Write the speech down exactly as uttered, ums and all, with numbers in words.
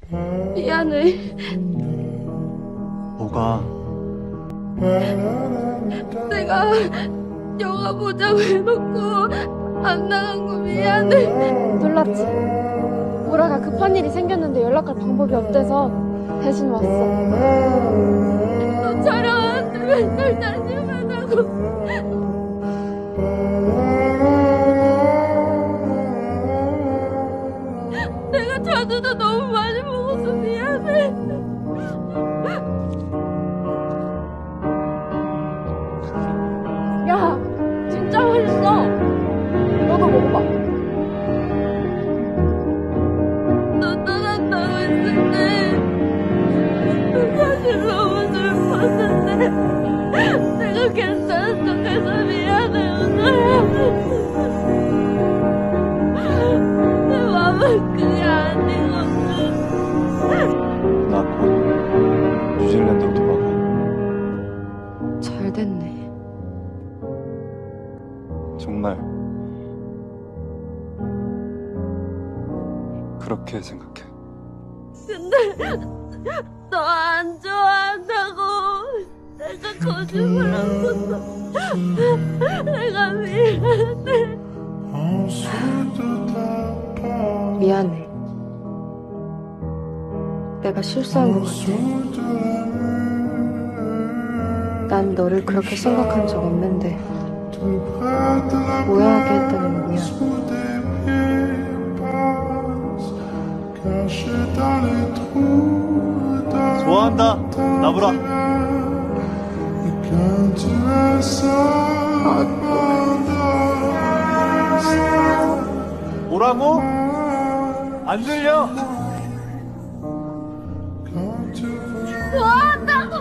미안해. 뭐가? 내가 영화 보자고 해놓고 안 나간 거 미안해. 놀랐지? 보라가 급한 일이 생겼는데 연락할 방법이 없대서 대신 왔어. 너 촬영하는데 맨날 자신하다고. 내가 자두도 너무 많이 먹어서 미안해. 야, 진짜 맛있어. 너도 먹어봐. 너 떠난다고 했을 때 사실 너무 슬펐는데 내가 괜찮은 척해서 미안해, 은호야. 내 맘은 그게 아니거든. 나 곧 뉴질랜드로 돌아가. 잘 됐네. 정말 그렇게 생각해. 근데 너 안 좋아한다고 내가 거짓말한 것도 내가 미안해. 미안해. 내가 실수한 것 같아. 난 너를 그렇게 생각한 적 없는데 오해하게 했다니 미안. 좋아한다, 나보라. 뭐라고? 안 들려? 좋아한다고!